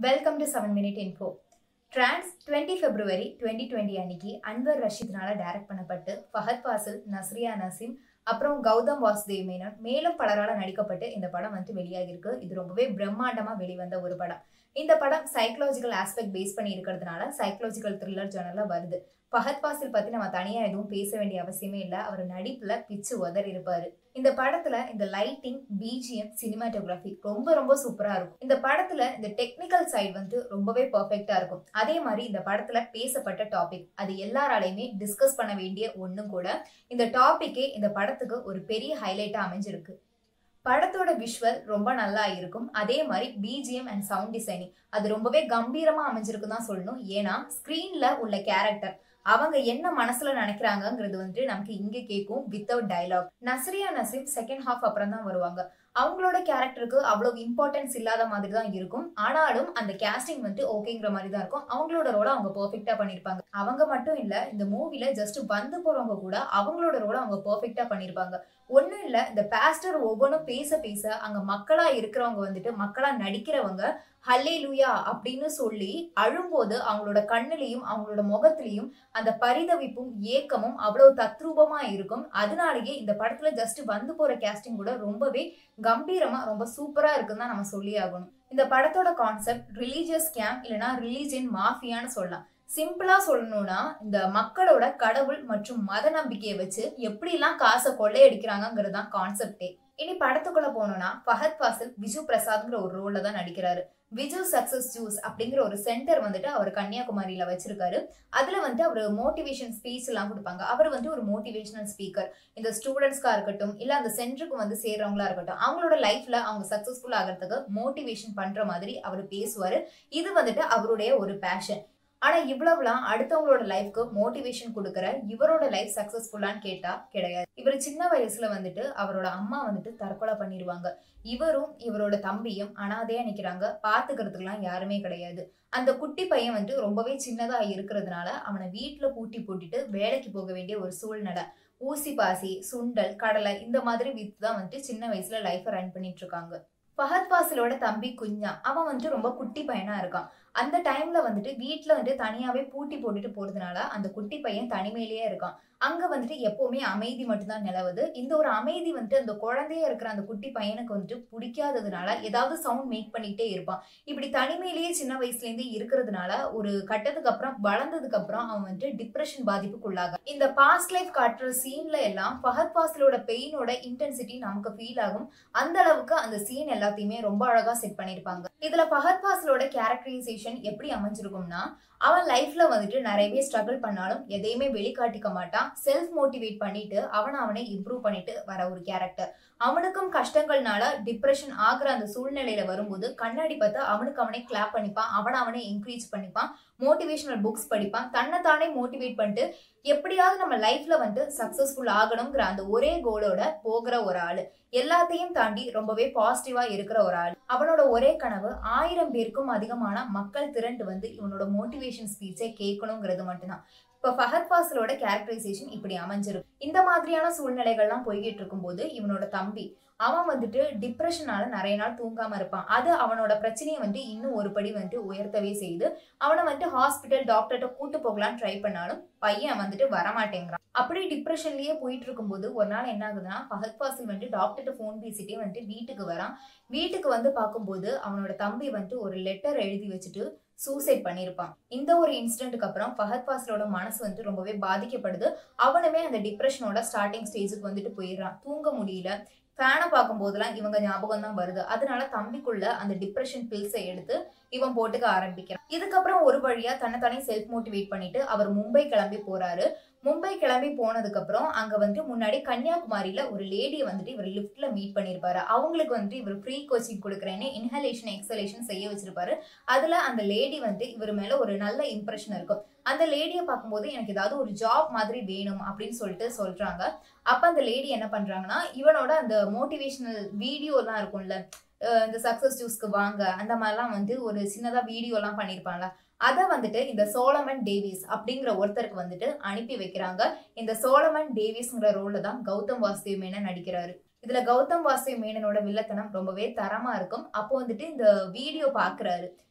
Welcome to 7 Minute Info. Trans 20 February 2020 அன்னைக்கு Anwar ரஷீத்னால direct பண்ணப்பட்டு ஃபஹத் ஃபாசில், நஸ்ரியா நசீம் அப்புறம் கௌதம் வாசுதேவ் மேனன் மேலும் பலரால நடிக்கப்பட்டு இந்த படம் வெளியாகி இருக்கு. இது ரொம்பவே பிரம்மாண்டமா வெளிவந்த ஒரு படம். இந்த படம் சைக்கலாஜிக்கல் ஆஸ்பெக்ட் பேஸ் பண்ணி இருக்கிறதுனால சைக்கலாஜிக்கல் த்ரில்லர் ஜானர்ல வருது. ஃபஹத் ஃபாசில் பத்தி நம்ம தனியா எதுவும் பேச வேண்டிய அவசியமே இல்லை. அவர் நடிப்புல பிச்சு உதறி இருப்பாரு. இந்த படத்துல இந்த லைட்டிங், பிஜிஎம், சினிமாட்டோகிராஃபி ரொம்ப ரொம்ப சூப்பரா இருக்கும். இந்த படத்துல இந்த டெக்னிக்கல் சைடு ரொம்பவே பெர்ஃபெக்டா இருக்கும். அதே மாதிரி இந்த படத்துல பேசப்பட்ட டாபிக் அது எல்லாராலையுமே டிஸ்கஸ் பண்ண வேண்டிய ஒண்ணும் கூட. இந்த டாபிக்கே இந்த படத்துக்கு ஒரு பெரிய ஹைலைட்டா அமைஞ்சிருக்கு. படத்தோட விஷுவல் ரொம்ப நல்லா இருக்கும். அதே மாதிரி பிஜிஎம் அண்ட் சவுண்ட் டிசைனிங் அது ரொம்பவே கம்பீரமா அமைஞ்சிருக்குன்னு தான் சொல்லணும். ஏன்னா ஸ்கிரீன்ல உள்ள கேரக்டர் அவங்க என்ன மனசுல நினைக்கிறாங்கிறது நமக்கு இங்க கேட்கும் without dialogue. Nazriya Nazim second half அப்புறம் தான் வருவாங்க. அவங்களோட கேரக்டருக்கு அவ்வளவு இம்பார்ட்டன்ஸ் இல்லாத மாதிரி தான் இருக்கும். ஆனாலும் அந்த கேஸ்டிங் ஓகேங்கிற மாதிரி தான் இருக்கும். அவங்களோட ரோல அவங்க பெர்ஃபெக்டா பண்ணிருப்பாங்க. அவங்க மட்டும் இல்ல, இந்த மூவில ஜஸ்ட் வந்து போறவங்க கூட அவங்களோட ரோல அவங்க பெர்ஃபெக்டா பண்ணிருப்பாங்க. ஒண்ணும் இல்ல, இந்த பாஸ்டர் ஒவ்வொன்றும் பேச பேச அங்க மக்களா இருக்கிறவங்க மக்களா நடிக்கிறவங்க ஹல்லேலூயா அப்படின்னு சொல்லி அழும்போது அவங்களோட கண்ணிலையும் அவங்களோட முகத்திலையும் அந்த பரிதவிப்பும் ஏக்கமும் அவ்வளவு தத்ரூபமா இருக்கும். அதனாலேயே இந்த படத்துல ஜஸ்ட் வந்து போற கேஸ்டிங் கூட ரொம்பவே கம்பீரமா ரொம்ப சூப்பரா இருக்குன்னு தான் நம்ம சொல்லி ஆகணும். இந்த படத்தோட கான்செப்ட் ரிலீஜியஸ் ஸ்கேம் இல்லைன்னா ரிலீஜியன் மாஃபியான்னு சொல்லலாம். சிம்பிளா சொல்லணும்னா இந்த மக்களோட கடவுள் மற்றும் மத நம்பிக்கையை வச்சு எப்படிலாம் காசை கொள்ளையடிக்கிறாங்கிறது தான் கான்செப்டே. இனி படத்துக்குள்ள போனோம்னா ஃபஹத் ஃபாசில் விஜு பிரசாத்ங்கிற ஒரு ரோல்ல தான் நடிக்கிறாரு. விஜு சக்சஸ் ஜூஸ் அப்படிங்கிற ஒரு சென்டர் அவர் கன்னியாகுமரியில வச்சிருக்காரு. அதுல அவர் மோட்டிவேஷன் ஸ்பீச் எல்லாம் கொடுப்பாங்க. அவர் ஒரு மோட்டிவேஷனல் ஸ்பீக்கர். இந்த ஸ்டூடெண்ட்ஸ்க்கா இருக்கட்டும் இல்ல அந்த சென்டருக்கு சேர்றவங்களா இருக்கட்டும் அவங்களோட லைஃப்ல அவங்க சக்சஸ்ஃபுல் ஆகிறதுக்கு மோட்டிவேஷன் பண்ற மாதிரி அவர் பேசுவாரு. இது அவருடைய ஒரு பேஷன். ஆனா இவ்வளவுலாம் அடுத்தவங்களோட லைஃப்க்கு மோட்டிவேஷன் கொடுக்கற இவரோட லைஃப் சக்சஸ்ஃபுல்லான்னு கேட்டா கிடையாது. இவர் சின்ன வயசுல அவரோட அம்மா தற்கொலை பண்ணிடுவாங்க. இவரும் இவரோட தம்பியும் அனாதையா நிக்கிறாங்க. பாத்துக்கிறதுக்குலாம் யாருமே கிடையாது. அந்த குட்டி பையன் ரொம்பவே சின்னதா இருக்கிறதுனால அவனை வீட்டுல பூட்டி போட்டுட்டு வேலைக்கு போக வேண்டிய ஒரு சூழ்நிலை. ஊசி பாசி, சுண்டல், கடலை இந்த மாதிரி வித்து தான் சின்ன வயசுல லைஃப ரன் பண்ணிட்டு இருக்காங்க. ஃபஹத் ஃபாசிலோட தம்பி குஞ்சா அவன் ரொம்ப குட்டி பையனா இருக்கான். அந்த டைம்ல வீட்டுல தனியாவே பூட்டி போட்டுட்டு போறதுனால அந்த குட்டி பையன் தனிமையிலேயே இருக்கான். அங்க எப்பவுமே அமைதி மட்டும்தான் நிலவுது. இந்த ஒரு அமைதி அந்த குழந்தையா இருக்கிற அந்த குட்டி பையனுக்கு பிடிக்காததுனால ஏதாவது சவுண்ட் மேக் பண்ணிட்டே இருப்பான். இப்படி தனிமையிலேயே சின்ன வயசுல இருந்தே இருக்கிறதுனால ஒரு கட்டத்துக்கு அப்புறம் வளர்ந்ததுக்கு அப்புறம் அவன் டிப்ரெஷன் பாதிப்புக்குள்ளாக. இந்த பாஸ்ட் லைஃப் காட்டுற சீன்ல எல்லாம் ஃபஹத் ஃபாசிலோட பெயினோட இன்டென்சிட்டி நமக்கு ஃபீல் ஆகும். அந்த அளவுக்கு அந்த சீன் எல்லாத்தையுமே ரொம்ப அழகா செட் பண்ணிருப்பாங்க. இதுல ஃபஹத் ஃபாசிலோட கேரக்டரைசேஷன் எப்படி அமைஞ்சிருக்கும்னா, அவன் லைஃப்ல நிறையவே ஸ்ட்ரகிள் பண்ணாலும் எதையுமே வெளிக்காட்டிக்க மாட்டான். செல்ஃப் மோட்டிவேட் பண்ணிட்டு அவனை இம்ப்ரூவ் பண்ணிட்டு வர ஒரு கேரக்டர். அவனுக்கும் கஷ்டங்கள்னால டிப்ரெஷன் ஆகுற அந்த சூழ்நிலையில வரும்போது கண்ணாடி பார்த்து அவனே கிளாப் பண்ணிப்பான். அவனை என்கரேஜ் பண்ணிப்பான். மோட்டிவேஷனல் புக்ஸ் படிப்பான். தன்னைத்தானே மோட்டிவேட் பண்ணிட்டு எப்படியாவது நம்ம லைஃப்ல சக்சஸ்ஃபுல் ஆகணுங்கிற அந்த ஒரே கோலோட போகிற ஒரு ஆளு. எல்லாத்தையும் தாண்டி ரொம்பவே பாசிட்டிவா இருக்கிற ஒரு ஆள். அவனோட ஒரே கனவு 1000 பேருக்கும் அதிகமான மக்கள் திரண்டு இவனோட மோட்டிவேஷன் ஸ்பீச்சை கேட்கணுங்கிறது மட்டும்தான். இப்ப ஃபஹத் ஃபாசிலோட கேரக்டரைசேஷன் இப்படி அமைஞ்சிருக்கு. இந்த மாதிரியான சூழ்நிலைகள்லாம் போய்கிட்டு இருக்கும் போது இவனோட தம்பி அவன் டிப்ரெஷனால நிறைய நாள் தூங்காம இருப்பான். அது அவனோட பிரச்சனையை இன்னும் ஒரு படி உயர்த்தவே செய்யுது. அவனை ஹாஸ்பிட்டல் டாக்டர்கிட்ட கூட்டு போகலான்னு ட்ரை பண்ணாலும் பையன் வரமாட்டேங்கிறான். அப்படி டிப்ரெஷன்லயே போயிட்டு இருக்கும் போது ஒரு நாள் என்ன ஆகுதுன்னா, ஃபஹத் ஃபாசில் டாக்டர்கிட்ட போன் பேசிட்டே வீட்டுக்கு வரான். வீட்டுக்கு பார்க்கும்போது அவனோட தம்பி ஒரு லெட்டர் எழுதி வச்சுட்டு சூசைட் பண்ணிருப்பான். இந்த ஒரு இன்சிடென்ட்க்கு அப்புறம் ஃபஹத் ஃபாசிலோட மனசு ரொம்பவே பாதிக்கப்படுது. அவனுமே அந்த டிப்ரெஷனோட ஸ்டார்டிங் ஸ்டேஜுக்கு போயிடுறான். தூங்க முடியல. ஃபேனை பார்க்கும் போதெல்லாம் இவங்க ஞாபகம் தான் வருது. அதனால தம்பிக்குள்ள அந்த டிப்ரெஷன் பில்ஸை எடுத்து இவன் போட்டுக்க ஆரம்பிக்கிறான். இதுக்கப்புறம் ஒரு வழியா தன்னைத்தானே செல்ஃப் மோட்டிவேட் பண்ணிட்டு அவர் மும்பை கிளம்பி போறாரு. மும்பை கிளம்பி போனதுக்கு அப்புறம் அங்க முன்னாடி கன்னியாகுமரியில ஒரு லேடியை இவர் லிஃப்ட்ல மீட் பண்ணிருப்பாரு. அவங்களுக்கு இவர் ஃப்ரீ கோச்சிங் கொடுக்குறேன்னு இன்ஹலேஷன் எக்ஸலேஷன் செய்ய வச்சிருப்பாரு. அதுல அந்த லேடி இவர் மேல ஒரு நல்ல இம்ப்ரெஷன் இருக்கும். அந்த லேடியை பார்க்கும்போது எனக்கு ஏதாவது ஒரு ஜாப் மாதிரி வேணும் அப்படின்னு சொல்றாங்க. அப்ப அந்த லேடி என்ன பண்றாங்கன்னா, இவனோட அந்த மோட்டிவேஷனல் வீடியோ எல்லாம் இருக்கும்ல, இந்த சக்சஸ் ஜூஸ்க்கு வாங்க அந்த மாதிரிலாம் ஒரு சின்னதா வீடியோ எல்லாம் பண்ணிருப்பாங்க. அதை இந்த சோலமன் டேவிஸ் அப்படிங்கிற ஒருத்தருக்கு அனுப்பி வைக்கிறாங்க. இந்த சோலமன் டேவிஸ்ங்கிற ரோல்ல தான் கௌதம் வாசுதேவ் மேனன் நடிக்கிறாரு. இதுல கௌதம் வாசுதேவ் மேனனோட வில்லத்தனம் ரொம்பவே தரமா இருக்கும். அப்போ இந்த வீடியோ பாக்குறாரு.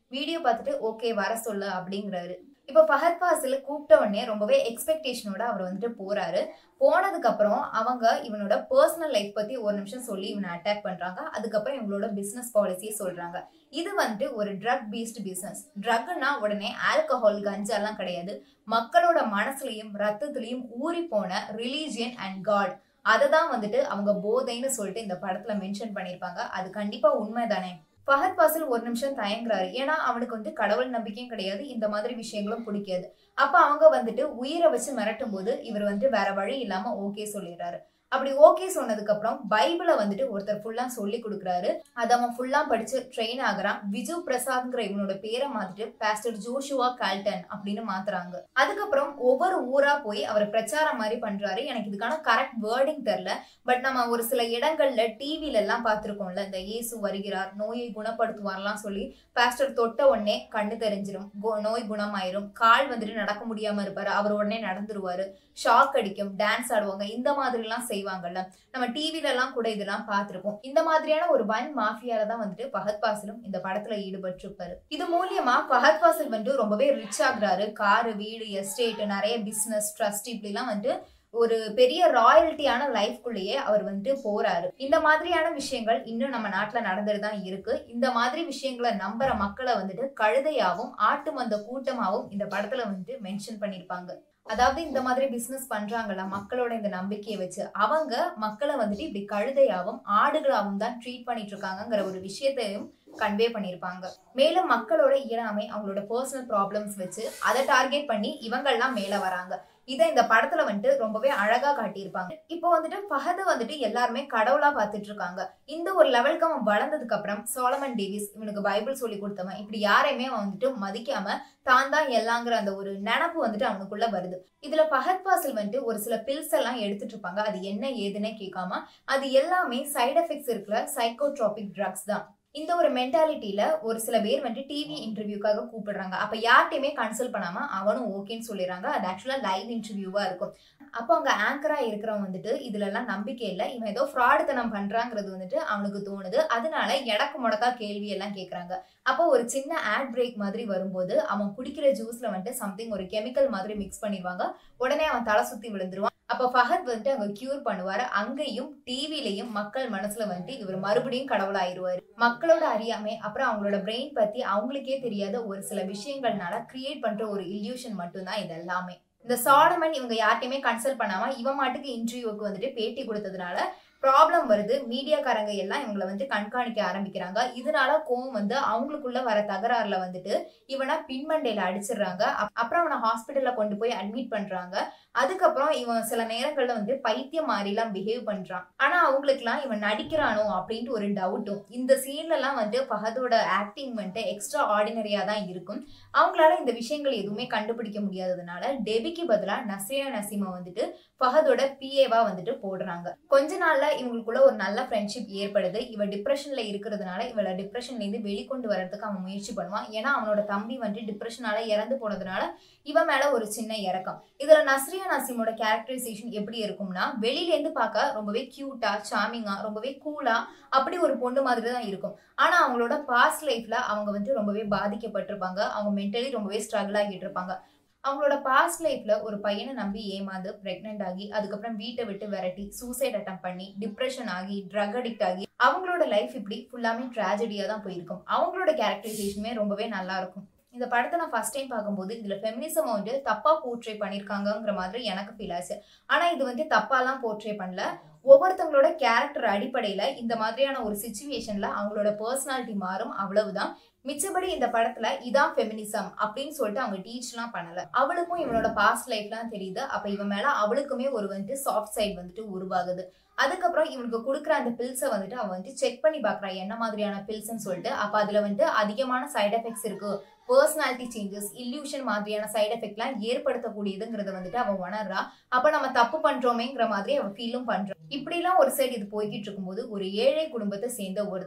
வீடியோ பார்த்துட்டு ஓகே வர சொல்லு அப்படிங்கிறாரு. இப்போ ஃபஹத் ஃபாசில் கூப்பிட்ட உடனே ரொம்பவே எக்ஸ்பெக்டேஷனோட அவர் வந்துட்டு போறாரு. போனதுக்கு அப்புறம் அவங்க இவனோட பர்சனல் லைஃப் பத்தி ஒரு நிமிஷம் சொல்லி இவனை அட்டாக் பண்றாங்க. அதுக்கப்புறம் இவங்களோட பிசினஸ் பாலிசியை சொல்றாங்க. இது வந்துட்டு ஒரு ட்ரக் பேஸ்ட் பிசினஸ். ட்ரக்னா உடனே ஆல்கஹால் கஞ்சா எல்லாம் கிடையாது. மக்களோட மனசுலயும் ரத்தத்திலையும் ஊறி போன ரிலீஜியன் அண்ட் காட், அதை தான் வந்துட்டு அவங்க போதைன்னு சொல்லிட்டு இந்த படத்துல மென்ஷன் பண்ணியிருப்பாங்க. அது கண்டிப்பா உண்மைதானே? ஃபஹத் ஃபாசில் ஒரு நிமிஷம் தயங்குறாரு. ஏன்னா அவனுக்கு வந்து கடவுள் நம்பிக்கையும் கிடையாது, இந்த மாதிரி விஷயங்களும் பிடிக்காது. அப்ப அவங்க வந்துட்டு உயிரை வச்சு மிரட்டும் போது இவர் வந்துட்டு வேற வழி இல்லாம ஓகே சொல்லிடுறாரு. அப்படி ஓகே சொன்னதுக்கு அப்புறம் பைபிளை வந்துட்டு ஒருத்தர் ஃபுல்லா சொல்லி கொடுக்குறாரு. அதை அவன் ஃபுல்லா படிச்சு ட்ரெயின் ஆகுறான். விஜு பிரசாத்ங்கிற இவனோட பேரை மாத்திட்டு பாஸ்டர் ஜோஷுவா கால்டன் அப்படின்னு மாத்துறாங்க. அதுக்கப்புறம் ஒவ்வொரு ஊரா போய் அவர் பிரச்சாரம் மாதிரி பண்றாரு. எனக்கு இதுக்கான கரெக்ட் வேர்டிங் தெரியல, பட் நம்ம ஒரு சில இடங்கள்ல டிவில எல்லாம் பார்த்திருக்கோம்ல, இந்த இயேசு வருகிறார், நோயை குணப்படுத்துவார்லாம் சொல்லி பாஸ்டர் தொட்ட உடனே கண்ணு தெரிஞ்சிடும், நோய் குணமாயிரும், கால் வந்துட்டு நடக்க முடியாம இருப்பாரு, அவர் உடனே நடந்துருவாரு, ஷாக் அடிக்கும், டான்ஸ் ஆடுவாங்க, இந்த மாதிரி எல்லாம் செய்வாங்கல்ல. நம்ம டிவில எல்லாம் கூட இதெல்லாம் பார்த்திருப்போம். இந்த மாதிரியான ஒரு வன் மாஃபியால தான் வந்துட்டு ஃபஹத் ஃபாசிலும் இந்த படத்துல ஈடுபட்டு இருப்பாரு. இது மூலியமா ஃபஹத் ஃபாசில் வந்துட்டு ரொம்பவே ரிச் ஆகுறாரு. காரு, வீடு, எஸ்டேட், நிறைய பிசினஸ், ட்ரஸ்ட், இப்படி எல்லாம் வந்துட்டு ஒரு பெரிய ராயல்ட்டியான லைஃப்குள்ளேயே அவர் வந்துட்டு போறாரு. இந்த மாதிரியான விஷயங்கள் இன்னும் நம்ம நாட்டுல நடந்துட்டு தான் இருக்கு. இந்த மாதிரி விஷயங்களை நம்புற மக்களை வந்துட்டு கழுதையாவும் ஆட்டு மந்த கூட்டமாவும் இந்த படத்துல வந்துட்டு மென்ஷன் பண்ணிருப்பாங்க. அதாவது இந்த மாதிரி பிசினஸ் பண்றாங்கல்ல மக்களோட இந்த நம்பிக்கையை வச்சு, அவங்க மக்களை வந்துட்டு இப்படி கழுதையாவும் ஆடுகளாவும் தான் ட்ரீட் பண்ணிட்டு இருக்காங்கிற ஒரு விஷயத்தையும் கன்வே பண்ணிருப்பாங்க. மேலும் மக்களோட இயலாமை, அவங்களோட பர்சனல் ப்ராப்ளம்ஸ் வச்சு அதை டார்கெட் பண்ணி இவங்கெல்லாம் மேல வராங்க. இதை இந்த படத்துல வந்துட்டு ரொம்பவே அழகா காட்டியிருப்பாங்க. இப்போ வந்துட்டு ஃபஹத் வந்துட்டு எல்லாருமே கடவுளா பார்த்துட்டு இருக்காங்க. இந்த ஒரு லெவலுக்கு அவன் வளர்ந்ததுக்கு அப்புறம் சாலமன் டேவிஸ் இவனுக்கு பைபிள் சொல்லி கொடுத்தவன், இப்படி யாரையுமே அவன் வந்துட்டு மதிக்காம தான் தான் எல்லாங்கிற அந்த ஒரு நினப்பு வந்துட்டு அவனுக்குள்ள வருது. இதுல ஃபஹத் ஃபாசில் வந்துட்டு ஒரு சில பில்ஸ் எல்லாம் எடுத்துட்டு இருப்பாங்க. அது என்ன ஏதுன்னு கேட்காம அது எல்லாமே சைட் எஃபெக்ட்ஸ் இருக்கிற சைக்கோட்ராபிக் ட்ரக்ஸ் தான். இந்த ஒரு மென்டாலிட்டியில ஒரு சில பேர் வந்துட்டு டிவி இன்டர்வியூக்காக கூப்பிடுறாங்க. அப்ப யார்ட்டையுமே கன்சல்ட் பண்ணாம அவனும் ஓகேன்னு சொல்லிடுறாங்க. அது ஆக்சுவலா லைவ் இன்டர்வியூவா இருக்கும். அப்போ அங்க ஆங்கரா இருக்கிறவன் வந்துட்டு இதுல எல்லாம் நம்பிக்கை இல்லை, இவன் ஏதோ ஃப்ராடுத்தனம் பண்றாங்கிறது வந்துட்டு அவனுக்கு தோணுது. அதனால எடக்கு முடக்கா கேள்வி எல்லாம் கேட்கறாங்க. அப்போ ஒரு சின்ன ஆட் பிரேக் மாதிரி வரும்போது அவன் குடிக்கிற ஜூஸ்ல வந்துட்டு சம்திங் ஒரு கெமிக்கல் மாதிரி மிக்ஸ் பண்ணிடுவாங்க. உடனே அவன் தலை சுத்தி விழுந்துருவான். அப்ப ஃபஹத் வந்துட்டு அங்க கியூர் பண்ணுவாரு. அங்கேயும் டிவிலையும் மக்கள் மனசுல வந்துட்டு இவர் மறுபடியும் கடவுளாயிருவாரு. மக்களோட அறியாமை, அப்புறம் அவங்களோட பிரெயின் பத்தி அவங்களுக்கே தெரியாத ஒரு சில விஷயங்கள்னால கிரியேட் பண்ற ஒரு இல்யூஷன் மட்டும்தான் இது எல்லாமே. இந்த சாலமன் இவங்க யார்ட்டையுமே கன்சல்ட் பண்ணாம இவன் மாட்டுக்கு இன்டர்வியூக்கு வந்துட்டு பேட்டி கொடுத்ததுனால ப்ராப்ளம் வருது. மீடியாக்காரங்க எல்லாம் இவங்களை வந்து கண்காணிக்க ஆரம்பிக்கிறாங்க. இதனால கோவம் வந்து அவங்களுக்குள்ள வர தகராறுல வந்துட்டு இவனை பின்மண்டையில அடிச்சிடுறாங்க. அப்புறம் அவனை ஹாஸ்பிட்டல்ல கொண்டு போய் அட்மிட் பண்றாங்க. அதுக்கப்புறம் இவன் சில நேரங்கள்ல வந்து பைத்தியம் மாதிரிலாம் பிஹேவ் பண்றான். ஆனா அவங்களுக்கு எல்லாம் இவன் நடிக்கிறானோ அப்படின்ட்டு ஒரு டவுட்டும். இந்த சீன்ல எல்லாம் வந்து ஃபஹதோட ஆக்டிங் வந்துட்டு எக்ஸ்ட்ரா ஆர்டினரியா தான் இருக்கும். அவங்களால இந்த விஷயங்கள் எதுவுமே கண்டுபிடிக்க முடியாததுனால டெபிக்கு பதிலா நஸ்ரியா நசீமை வந்துட்டு ஃபஹதோட பிஏவா வந்துட்டு போடுறாங்க. கொஞ்ச நாள்ல இவங்களுக்குள்ள ஒரு நல்ல ஃப்ரெண்ட்ஷிப் ஏற்படுது. இவ டிப்ரெஷன்ல இருக்கிறதுனால இவளை டிப்ரெஷன்ல இருந்து வெளிக்கொண்டு வரதுக்கு அவன் முயற்சி பண்ணுவான். ஏன்னா அவனோட தம்பி வந்துட்டு டிப்ரெஷனால இறந்து போனதுனால இவன் மேல ஒரு சின்ன இறக்கம். இதுல நஸ்ரியா நசீமோட கேரக்டரைசேஷன் எப்படி இருக்கும்னா, வெளியில இருந்து பார்க்க ரொம்பவே கியூட்டா, சாமிங்கா, ரொம்பவே கூலா, அப்படி ஒரு பொண்ணு மாதிரி தான் இருக்கும். ஆனா அவங்களோட பாஸ்ட் லைஃப்ல அவங்க வந்து ரொம்பவே பாதிக்கப்பட்டிருப்பாங்க. அவங்க மென்டலி ரொம்பவே ஸ்ட்ரகிள் ஆகிட்டு இருப்பாங்க. அவங்களோட பாஸ்ட் லைஃப்ல ஒரு பையனை நம்பி ஏமாந்து பிரெக்னென்ட் ஆகி அதுக்கப்புறம் வீட்டை விட்டு விரட்டி சூசைட் அட்டம் பண்ணி டிப்ரெஷன் ஆகி ட்ரக் அடிக்ட் ஆகி அவங்களோட லைஃப் இப்படி ஃபுல்லாமே ட்ராஜடியா தான் போயிருக்கும். அவங்களோட கேரக்டரைசேஷனுமே ரொம்பவே நல்லா இருக்கும். இந்த படத்தை நான் ஃபர்ஸ்ட் டைம் பார்க்கும்போது இதுல ஃபெமினிசம் வந்து தப்பா போர்ட்ரே பண்ணிருக்காங்கிற மாதிரி எனக்கு ஃபீல் ஆச்சு. ஆனா இது வந்து தப்பாலாம் போர்ட்ரே பண்ணல. ஒவ்வொருத்தவங்களோட கேரக்டர் அடிப்படையில இந்த மாதிரியான ஒரு சிச்சுவேஷன்ல அவங்களோட பர்சனாலிட்டி மாறும், அவ்வளவுதான். மிச்சபடி இந்த படத்துல இதான் ஃபெமினிசம் அப்படின்னு சொல்லிட்டு அவங்க டீச்லாம் பண்ணல. அவளுக்கும் இவனோட பாஸ்ட் லைஃப்லாம் தெரியுது. அப்ப இவன் மேல அவளுக்குமே ஒரு வந்துட்டு சாஃப்ட் சைட் வந்துட்டு உருவாகுது. அதுக்கப்புறம் இவனுக்கு கொடுக்குற அந்த பில்ஸை வந்துட்டு அவன் வந்து செக் பண்ணி பாக்குறான் என்ன மாதிரியான பில்ஸ்ன்னு சொல்லிட்டு. அப்ப அதுல வந்துட்டு அதிகமான சைட் எஃபெக்ட்ஸ் இருக்கு, பர்சனாலிட்டி சேஞ்சஸ், இல்யூஷன் மாதிரியான சைட் எஃபெக்ட்லாம் ஏற்படுத்தக்கூடியதுங்கிறத வந்துட்டு அவன் உணர்றா. அப்ப நம்ம தப்பு பண்றோமேங்கிற மாதிரி அவன் ஃபீலும் பண்றான். இப்படிலாம் ஒரு சைடு இது போய்கிட்டு இருக்கும்போது ஒரு ஏழை குடும்பத்தை சேர்ந்த ஒருத்தர்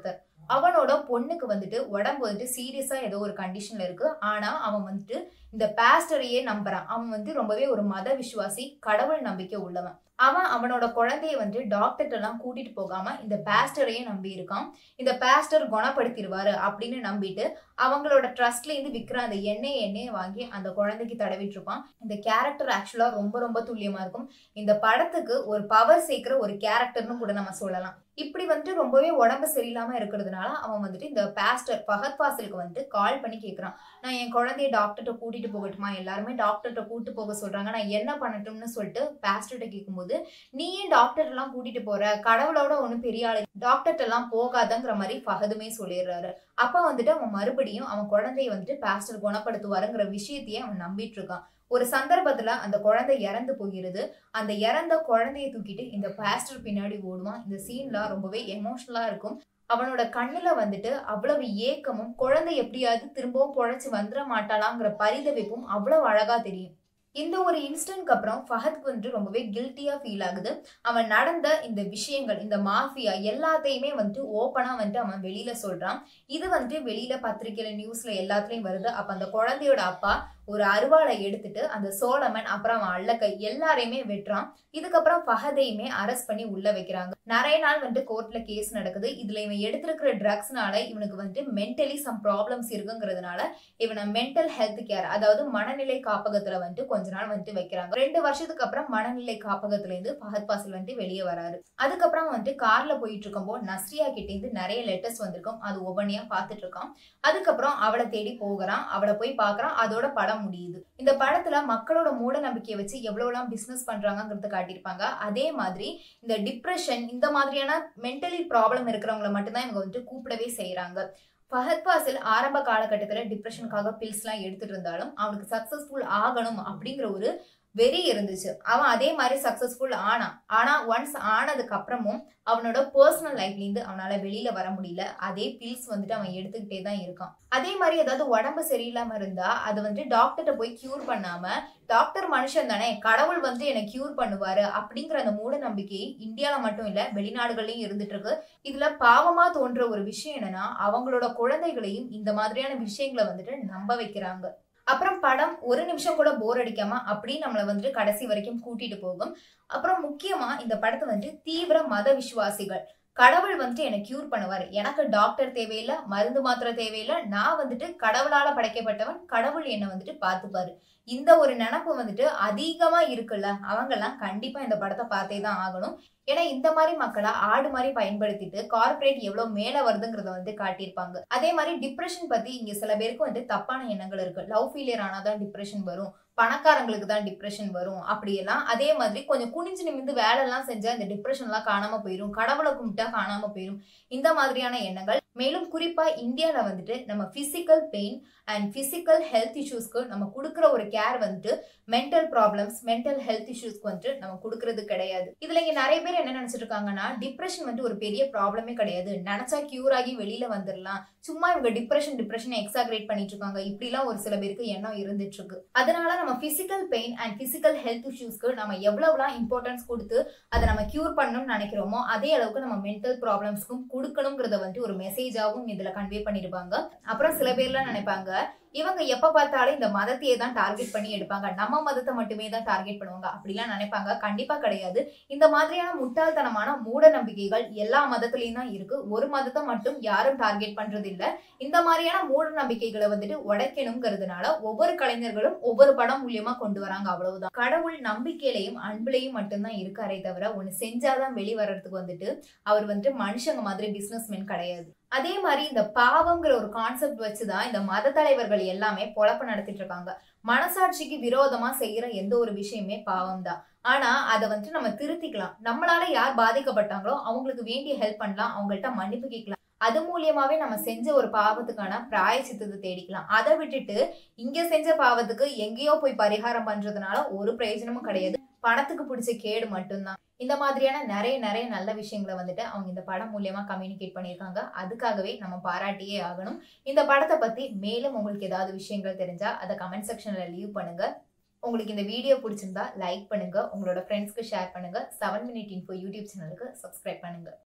அவனோட பொண்ணுக்கு வந்துட்டு உடம்பு வந்துட்டு சீரியஸா ஏதோ ஒரு கண்டிஷன்ல இருக்கு. ஆனா அவன் வந்துட்டு இந்த பாஸ்டரையே நம்புறான். அவன் வந்து ரொம்பவே ஒரு மத விசுவாசி, கடவுள் நம்பிக்கை உள்ளவன். அவன் அவனோட குழந்தைய வந்து டாக்டர்ட்ட எல்லாம் கூட்டிட்டு போகாம இந்த பாஸ்டரையே நம்பி இருக்கான். இந்த பாஸ்டர் குணப்படுத்திடுவாரு அப்படின்னு நம்பிட்டு அவங்களோட ட்ரஸ்ட்ல இருந்து விக்கிற அந்த எண்ணெயை வாங்கி அந்த குழந்தைக்கு தடவிட்டு இருப்பான். இந்த கேரக்டர் ஆக்சுவலா ரொம்ப ரொம்ப துல்லியமா இருக்கும். இந்த படத்துக்கு ஒரு பவர் சேர்க்கிற ஒரு கேரக்டர்னு கூட நம்ம சொல்லலாம். இப்படி வந்துட்டு ரொம்பவே உடம்பு சரியில்லாம இருக்கிறதுனால அவன் வந்துட்டு இந்த பாஸ்டர் ஃபஹத் ஃபாசிலுக்கு வந்துட்டு கால் பண்ணி கேட்கிறான். நான் என் குழந்தைய டாக்டர்கிட்ட கூட்டிட்டு போகட்டுமா? எல்லாருமே டாக்டர்கிட்ட கூட்டிட்டு போக சொல்றாங்க. நான் என்ன பண்ணட்டும்னு சொல்லிட்டு பாஸ்டர்கிட்ட கேட்கும்போது, நீ ஏன் டாக்டர் எல்லாம் கூட்டிட்டு போற? கடவுளோட ஒன்னும் பெரிய ஆளு, டாக்டர்கிட்ட எல்லாம் போகாதங்கிற மாதிரி ஃபஹதுமே சொல்லிடுறாரு. அப்ப வந்துட்டு அவன் மறுபடியும் அவன் குழந்தைய வந்துட்டு பாஸ்டர் குணப்படுத்துவாருங்கிற விஷயத்தையே அவன் நம்பிட்டு இருக்கான். ஒரு சந்தர்ப்பத்துல அந்த குழந்தை இறந்து போகிறது. அந்த இறந்த குழந்தைய தூக்கிட்டு இந்த பாஸ்டர் பின்னாடி ஓடுவான். இந்த சீன்ல ரொம்பவே எமோஷனலா இருக்கும். அவனோட கண்ணுல வந்துட்டு அவ்வளவு ஏக்கமும், குழந்தை எப்படியாவது திரும்பவும் பொழைச்சு வந்துட மாட்டாளாங்கிற பரிதவிப்பும் அவ்வளவு அழகா தெரியும். இந்த ஒரு இன்சிடென்ட்க்கு அப்புறம் ஃபஹத்க்கு வந்துட்டு ரொம்பவே கில்ட்டியா ஃபீல் ஆகுது. அவன் நடந்த இந்த விஷயங்கள், இந்த மாஃபியா எல்லாத்தையுமே வந்துட்டு ஓப்பனா வந்துட்டு அவன் வெளியில சொல்றான். இது வந்துட்டு வெளியில பத்திரிக்கையில, நியூஸ்ல எல்லாத்துலயும் வருது. அப்ப அந்த குழந்தையோட அப்பா ஒரு அருவாளை எடுத்துட்டு அந்த சோழமன் அப்புறம் அவன் அல்லக்கை எல்லாரையுமே வெட்டுறான். இதுக்கப்புறம் ஃபஹதையுமே அரெஸ்ட் பண்ணி உள்ள வைக்கிறாங்க. நிறைய நாள் வந்துட்டு கோர்ட்ல கேஸ் நடக்குது. இதுல இவன் எடுத்திருக்கிற ட்ரக்ஸ்னால இவனுக்கு வந்துட்டு மென்டலி சம் ப்ராப்ளம்ஸ் இருக்குங்கிறதுனால இவனை மென்டல் ஹெல்த் கேர், அதாவது மனநிலை காப்பகத்துல வந்துட்டு கொஞ்ச நாள் வந்துட்டு வைக்கிறாங்க. 2 வருஷத்துக்கு அப்புறம் மனநிலை காப்பகத்துல இருந்து ஃபஹத் ஃபாசில் வந்துட்டு வெளியே வராரு. அதுக்கப்புறம் வந்துட்டு கார்ல போயிட்டு இருக்கும்போது நஸ்ரியா கிட்ட இருந்து நிறைய லெட்டர்ஸ் வந்திருக்கும். அது ஒவ்வொன்றையா பார்த்துட்டு இருக்கான். அதுக்கப்புறம் அவளை தேடி போகிறான். அவளை போய் பாக்குறான். அதோட படம் முடியுது. இந்த படத்துல மக்களோட மூட நம்பிக்கையை வச்சு எவ்வளவுலாம் பிசினஸ் பண்றாங்கிறத காட்டியிருப்பாங்க. அதே மாதிரி இந்த டிப்ரெஷன், இந்த மாதிரியான மென்டலி ப்ராப்ளம் இருக்கிறவங்களை மட்டும்தான் இவங்க வந்துட்டு கூப்பிடவே செய்யறாங்க. ஃபஹத் ஃபாசில் ஆரம்ப காலகட்டத்துல டிப்ரெஷனுக்காக பில்ஸ் எல்லாம் எடுத்துட்டு இருந்தாலும் அவனுக்கு சக்சஸ்ஃபுல் ஆகணும் அப்படிங்கிற ஒரு வெறி இருந்துச்சு. அவன் அதே மாதிரி சக்சஸ்ஃபுல் ஆனான். ஆனா ஒன்ஸ் ஆனதுக்கு அப்புறமும் அவனோட பர்சனல் லைஃப்ல இருந்து அவனால வெளியில வர முடியல. அதே பில்ஸ் வந்துட்டு அவன் எடுத்துக்கிட்டே தான் இருக்கான். அதே மாதிரி ஏதாவது உடம்பு சரியில்லாம இருந்தா அது வந்து டாக்டர்கிட்ட போய் கியூர் பண்ணாம, டாக்டர் மனுஷன் தானே, கடவுள் வந்து என்னை கியூர் பண்ணுவாரு அப்படிங்கிற அந்த மூட நம்பிக்கை இந்தியால மட்டும் இல்ல வெளிநாடுகள்லயும் இருந்துட்டு இருக்கு. இதுல பாவமா தோன்ற ஒரு விஷயம் என்னன்னா, அவங்களோட குழந்தைகளையும் இந்த மாதிரியான விஷயங்களை வந்துட்டு நம்ப வைக்கிறாங்க. அப்புறம் படம் ஒரு நிமிஷம் கூட போர் அடிக்காம அப்படி நம்மளை வந்துட்டு கடைசி வரைக்கும் கூட்டிட்டு போகும். அப்புறம் முக்கியமா இந்த படத்தை வந்துட்டு தீவிர மத விசுவாசிகள், கடவுள் வந்துட்டு என்னை கியூர் பண்ணுவாரு, எனக்கு டாக்டர் தேவையில்லை, மருந்து மாத்திரை தேவையில்லை, நான் வந்துட்டு கடவுளால படைக்கப்பட்டவன், கடவுள் என்னை வந்துட்டு பார்த்துப்பாரு, இந்த ஒரு நினப்பு வந்துட்டு அதிகமா இருக்குல்ல, அவங்க எல்லாம் கண்டிப்பா இந்த படத்தை பார்த்தே தான் ஆகணும். ஏன்னா இந்த மாதிரி மக்களை ஆடு மாதிரி பயன்படுத்திட்டு கார்பரேட் எவ்வளவு மேல வருதுங்கிறத வந்து காட்டியிருப்பாங்க. அதே மாதிரி டிப்ரெஷன் பத்தி இங்க சில பேருக்கு வந்து தப்பான எண்ணங்கள் இருக்கு. லவ் ஃபெயிலியர் ஆனாதான் டிப்ரெஷன் வரும், பணக்காரங்களுக்கு தான் டிப்ரெஷன் வரும் அப்படியெல்லாம். அதே மாதிரி கொஞ்சம் குனிஞ்சு நிமிந்து வேலை எல்லாம் செஞ்சா இந்த டிப்ரெஷன் எல்லாம் காணாம போயிடும், கடவுளை கும்பிட்டா காணாம போயிடும், இந்த மாதிரியான எண்ணங்கள். மேலும் குறிப்பா இந்தியால வந்துட்டு நம்ம physical pain and physical health இஷ்யூஸ்க்கு நம்ம கொடுக்குற ஒரு கேர் வந்துட்டு மென்டல் ப்ராப்ளம்ஸ், மென்டல் ஹெல்த் இஷ்யூஸ்க்கு வந்துட்டு நம்ம கொடுக்கறது கிடையாது. இதுல இங்க நிறைய பேர் என்ன நினைச்சிட்டு இருக்காங்கன்னா, டிப்ரெஷன் வந்து ஒரு பெரிய ப்ராப்ளமே கிடையாது, நினைச்சா கியூர் ஆகி வெளியில வந்துடலாம், சும்மா இவங்க டிப்ரெஷன் எக்ஸாகரேட் பண்ணிட்டு இருக்காங்க, இப்படி எல்லாம் ஒரு சில பேருக்கு எண்ணம் இருந்துட்டு இருக்கு. அதனால நம்ம physical pain and physical health இஷ்யூஸ்க்கு நம்ம எவ்வளவுலாம் இம்பார்ட்டன்ஸ் கொடுத்து அதை நம்ம கியூர் பண்ணணும்னு நினைக்கிறோமோ அதே அளவுக்கு நம்ம மென்டல் ப்ராப்ளம்ஸ்க்கும் கொடுக்கணுங்கிறத வந்துட்டு ஒரு மெசேஜாவும் இதுல கன்வே பண்ணிருப்பாங்க. அப்புறம் சில பேர்லாம் நினைப்பாங்க, இவங்க எப்ப பார்த்தாலும் இந்த மதத்தையே தான் டார்கெட் பண்ணி எடுப்பாங்க, நம்ம மதத்தை மட்டுமே தான் டார்கெட் பண்ணுவாங்க அப்படிலாம் நினைப்பாங்க. கண்டிப்பா கிடையாது. இந்த மாதிரியான முட்டாள்தனமான மூட நம்பிக்கைகள் எல்லா மதத்திலையும் தான் இருக்கு. ஒரு மதத்தை மட்டும் யாரும் டார்கெட் பண்றது இல்ல. இந்த மாதிரியான மூட நம்பிக்கைகளை வந்துட்டு உடைக்கணுங்கிறதுனால ஒவ்வொரு கலைஞர்களும் ஒவ்வொரு படம் மூலியமா கொண்டு வராங்க, அவ்வளவுதான். கடவுள் நம்பிக்கையிலையும் அன்புலையும் மட்டும்தான் இருக்காரே தவிர ஒண்ணு செஞ்சாதான் வெளிவரத்துக்கு வந்துட்டு அவர் வந்துட்டு மனுஷங்க மாதிரி பிசினஸ்மேன் கிடையாது. அதே மாதிரி இந்த பாவம்ங்கிற ஒரு கான்செப்ட் வச்சுதான் இந்த மத தலைவர்கள் எல்லாமே பொழப்பு நடத்திட்டு இருக்காங்க. மனசாட்சிக்கு விரோதமா செய்யற எந்த ஒரு விஷயமே பாவம் தான். ஆனா அதை வந்துட்டு நம்ம திருத்திக்கலாம். நம்மளால யார் பாதிக்கப்பட்டாங்களோ அவங்களுக்கு வேண்டிய ஹெல்ப் பண்ணலாம், அவங்கள்ட்ட மன்னிப்பு கேட்கலாம். அது மூலியமாவே நம்ம செஞ்ச ஒரு பாவத்துக்கான பிராயச்சித்தத்தை தேடிக்கலாம். அதை விட்டுட்டு இங்க செஞ்ச பாவத்துக்கு எங்கேயோ போய் பரிகாரம் பண்றதுனால ஒரு பிரயோஜனமும் கிடையாது, பணத்துக்கு பிடிச்ச கேடு மட்டும்தான். இந்த மாதிரியான நிறைய நல்ல விஷயங்களை வந்துட்டு அவங்க இந்த படம் மூலியமா கம்யூனிகேட் பண்ணியிருக்காங்க. அதுக்காகவே நம்ம பாராட்டியே ஆகணும். இந்த படத்தை பத்தி மேலும் உங்களுக்கு ஏதாவது விஷயங்கள் தெரிஞ்சா அதை கமெண்ட் செக்ஷன்ல லீவ் பண்ணுங்க. உங்களுக்கு இந்த வீடியோ பிடிச்சிருந்தா லைக் பண்ணுங்க, உங்களோட ஃப்ரெண்ட்ஸ்க்கு ஷேர் பண்ணுங்க. 7 Minute Info யூடியூப் சேனலுக்கு சப்ஸ்கிரைப் பண்ணுங்க.